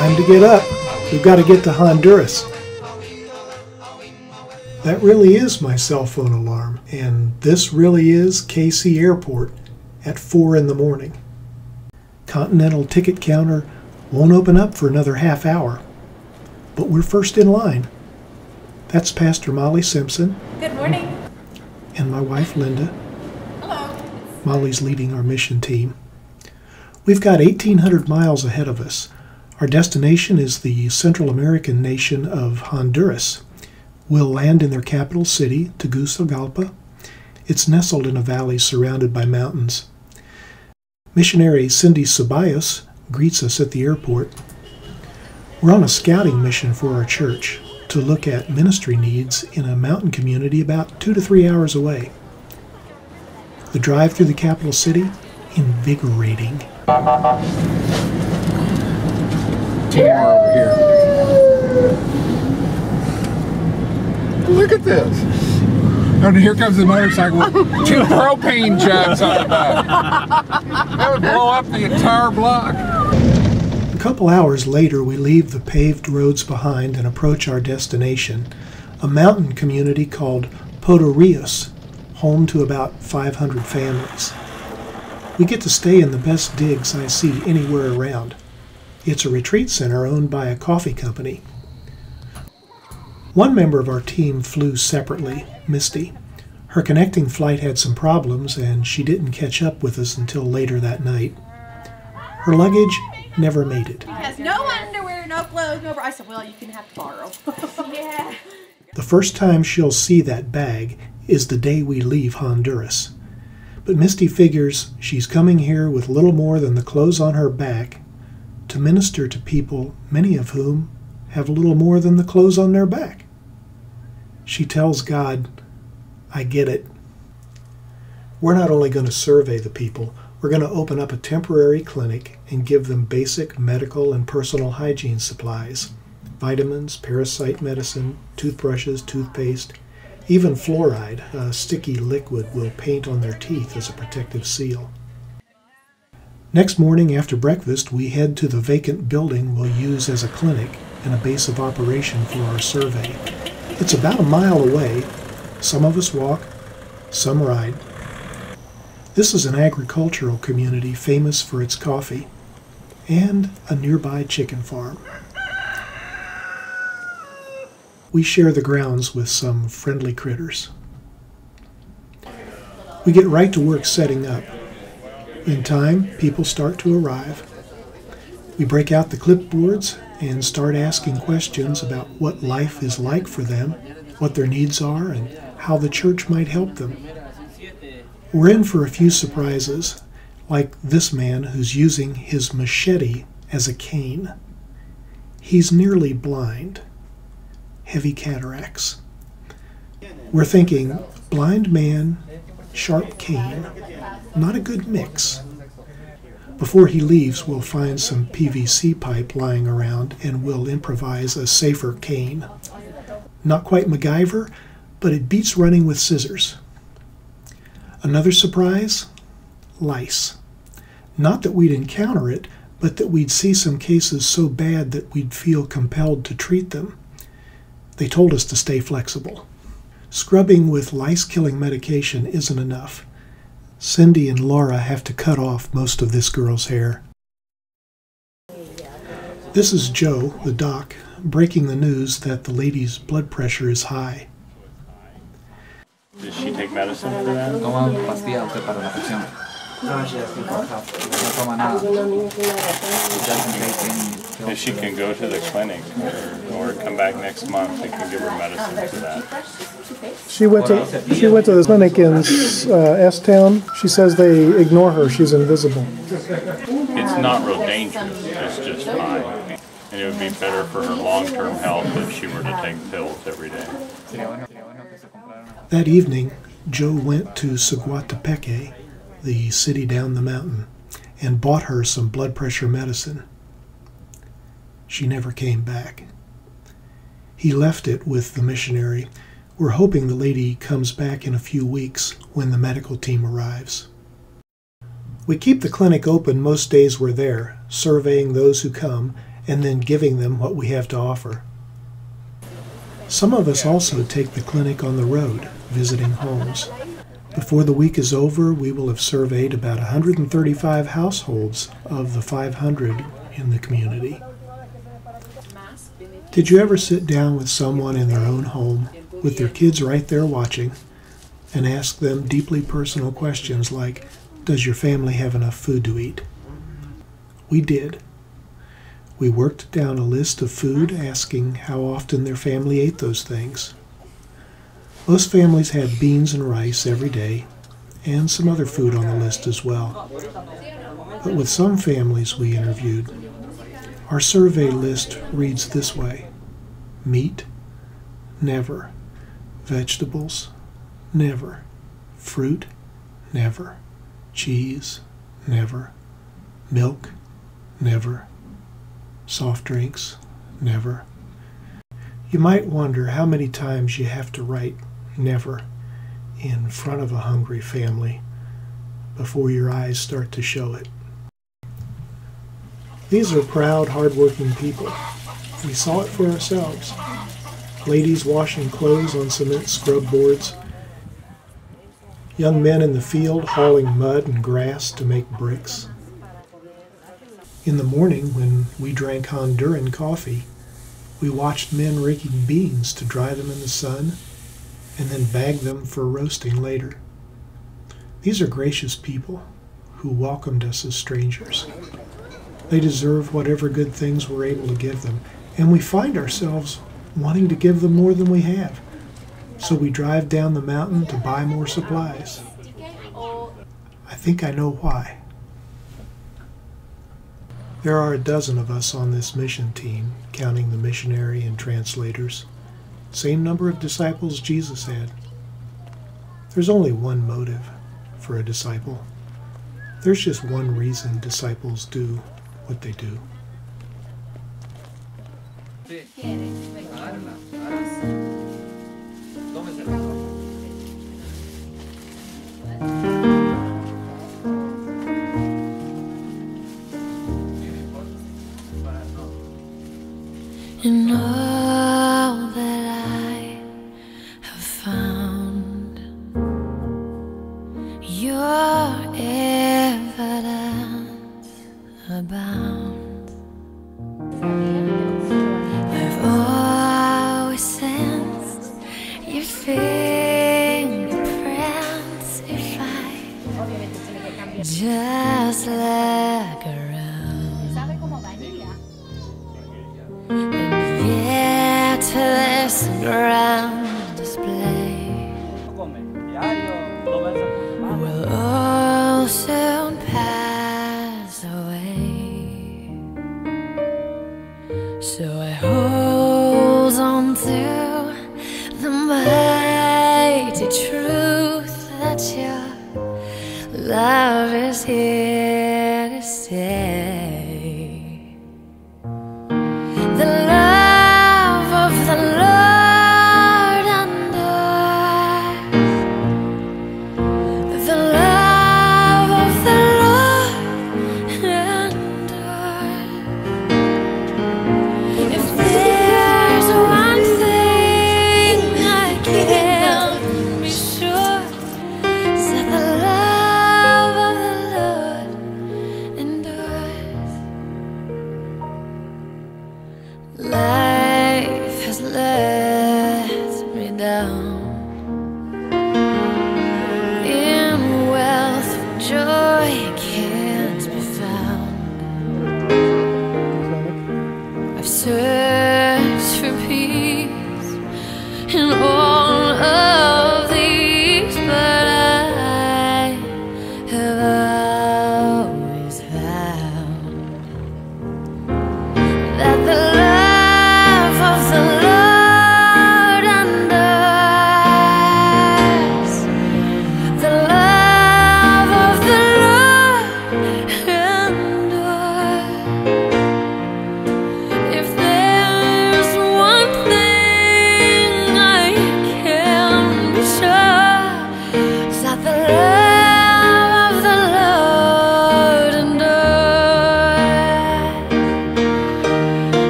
Time to get up. We've got to get to Honduras. That really is my cell phone alarm, and this really is KC Airport at 4 in the morning. Continental ticket counter won't open up for another half hour, but we're first in line. That's Pastor Molly Simpson. Good morning. And my wife Linda. Hello. Molly's leading our mission team. We've got 1,800 miles ahead of us. Our destination is the Central American nation of Honduras. We'll land in their capital city, Tegucigalpa. It's nestled in a valley surrounded by mountains. Missionary Cindy Ceballos greets us at the airport. We're on a scouting mission for our church to look at ministry needs in a mountain community about 2 to 3 hours away. The drive through the capital city, invigorating. More over here. Look at this. And here comes the motorcycle with 2 propane jugs on the back. That would blow up the entire block. A couple hours later, we leave the paved roads behind and approach our destination, a mountain community called Rios, home to about 500 families. We get to stay in the best digs I see anywhere around. It's a retreat center owned by a coffee company. One member of our team flew separately, Misty. Her connecting flight had some problems and she didn't catch up with us until later that night. Her luggage never made it. He has no underwear, no clothes, no... I said, well, you can have to borrow. Yeah. The first time she'll see that bag is the day we leave Honduras. But Misty figures she's coming here with little more than the clothes on her back to minister to people, many of whom have little more than the clothes on their back. She tells God, I get it. We're not only going to survey the people, we're going to open up a temporary clinic and give them basic medical and personal hygiene supplies, vitamins, parasite medicine, toothbrushes, toothpaste, even fluoride, a sticky liquid we'll paint on their teeth as a protective seal. Next morning after breakfast, we head to the vacant building we'll use as a clinic and a base of operation for our survey. It's about a mile away. Some of us walk, some ride. This is an agricultural community famous for its coffee and a nearby chicken farm. We share the grounds with some friendly critters. We get right to work setting up. In time, people start to arrive. We break out the clipboards and start asking questions about what life is like for them, what their needs are, and how the church might help them. We're in for a few surprises, like this man who's using his machete as a cane. He's nearly blind, heavy cataracts. We're thinking, blind man, sharp cane, not a good mix. Before he leaves, we'll find some PVC pipe lying around and we'll improvise a safer cane. Not quite MacGyver, but it beats running with scissors. Another surprise? Lice. Not that we'd encounter it, but that we'd see some cases so bad that we'd feel compelled to treat them. They told us to stay flexible. Scrubbing with lice-killing medication isn't enough. Cindy and Laura have to cut off most of this girl's hair. This is Joe, the doc, breaking the news that the lady's blood pressure is high. Does she take medicine for that? Toma pastilla usted para la presión. No toma nada. If she can go to the clinic or come back next month, they can give her medicine for that. She went to the clinic in S-Town. She says they ignore her. She's invisible. It's not real dangerous. It's just high. And it would be better for her long-term health if she were to take pills every day. That evening, Joe went to Seguatepeque, the city down the mountain, and bought her some blood pressure medicine. She never came back. He left it with the missionary. We're hoping the lady comes back in a few weeks when the medical team arrives. We keep the clinic open most days we're there, surveying those who come and then giving them what we have to offer. Some of us also take the clinic on the road, visiting homes. Before the week is over, we will have surveyed about 135 households of the 500 in the community. Did you ever sit down with someone in their own home, with their kids right there watching, and ask them deeply personal questions like, does your family have enough food to eat? We did. We worked down a list of food, asking how often their family ate those things. Most families had beans and rice every day, and some other food on the list as well. But with some families we interviewed, our survey list reads this way: meat, never; vegetables, never; fruit, never; cheese, never; milk, never; soft drinks, never. You might wonder how many times you have to write never in front of a hungry family before your eyes start to show it. These are proud, hard-working people. We saw it for ourselves. Ladies washing clothes on cement scrub boards. Young men in the field hauling mud and grass to make bricks. In the morning, when we drank Honduran coffee, we watched men raking beans to dry them in the sun and then bag them for roasting later. These are gracious people who welcomed us as strangers. They deserve whatever good things we're able to give them, and we find ourselves wanting to give them more than we have. So we drive down the mountain to buy more supplies. I think I know why. There are a dozen of us on this mission team, counting the missionary and translators. Same number of disciples Jesus had. There's only one motive for a disciple. There's just one reason disciples do what they do. In all that I have found, your evidence abounds. I've always sensed your fingerprints if I just look around. Yet to this grand display will all soon pass away. So I hold on to the mighty truth that your love is here to stay. The love of the Lord endures. The love of the Lord endures. If there's one thing I can be sure, is that the love of the Lord endures. Life has let me down. In wealth, joy can't be found. I've searched for peace in all of these, but I have always found that the love of the Lord endures. The love of the Lord endures. If there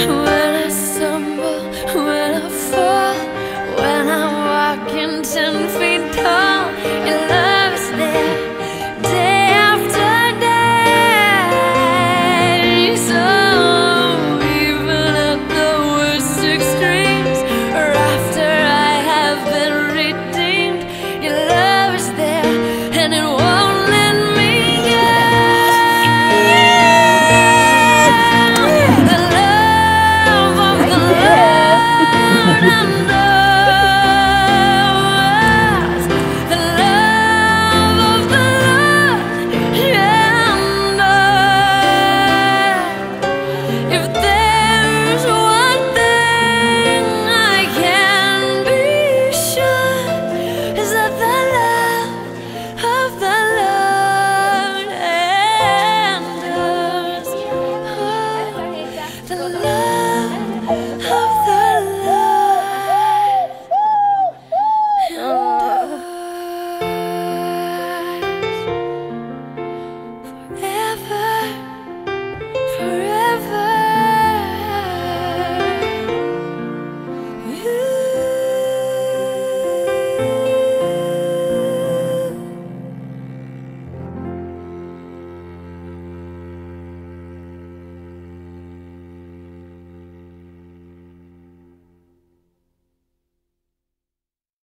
When